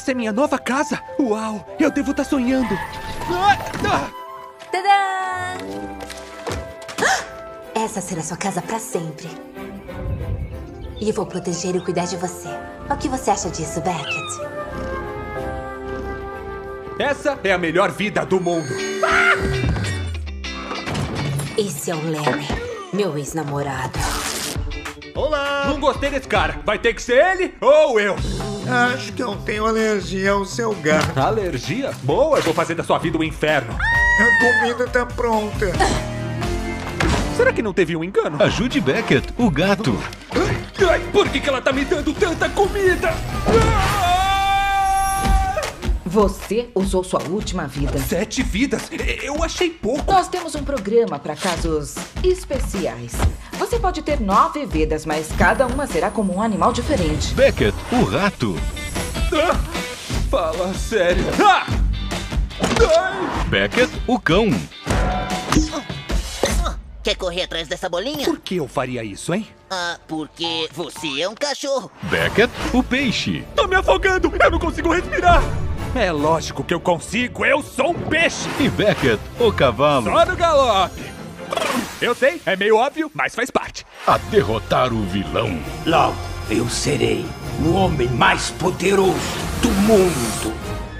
Essa é minha nova casa? Uau, eu devo estar sonhando. Tadã! Essa será sua casa pra sempre. E eu vou proteger e cuidar de você. O que você acha disso, Beckett? Essa é a melhor vida do mundo. Esse é o Larry, meu ex-namorado. Olá! Não gostei desse cara. Vai ter que ser ele ou eu? Acho que eu tenho alergia ao seu gato. Alergia? Boa, eu vou fazer da sua vida um inferno. A comida tá pronta. Será que não teve um engano? Ajude Beckett, o gato. Ai, por que ela tá me dando tanta comida? Você usou sua última vida. 7 vidas? Eu achei pouco. Nós temos um programa para casos especiais. Você pode ter 9 vidas, mas cada uma será como um animal diferente. Beckett, o rato. Fala sério. Beckett, o cão. Quer correr atrás dessa bolinha? Por que eu faria isso, hein? Ah, porque você é um cachorro. Beckett, o peixe. Tô me afogando. Eu não consigo respirar. É lógico que eu consigo. Eu sou um peixe. E Beckett, o cavalo. Só no galope. Eu sei, é meio óbvio, mas faz parte. A derrotar o vilão. Logo, eu serei o homem mais poderoso do mundo.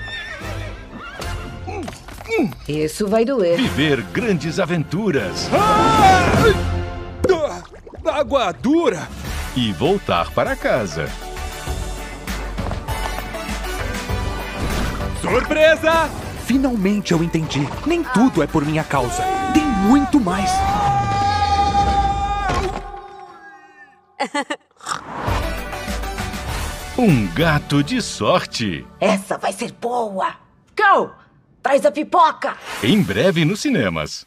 Isso vai doer. Viver grandes aventuras. Água dura. E voltar para casa. Surpresa! Finalmente eu entendi. Nem tudo é por minha causa. Tem muito mais. Um gato de sorte. Essa vai ser boa. Go! Traz a pipoca. Em breve nos cinemas.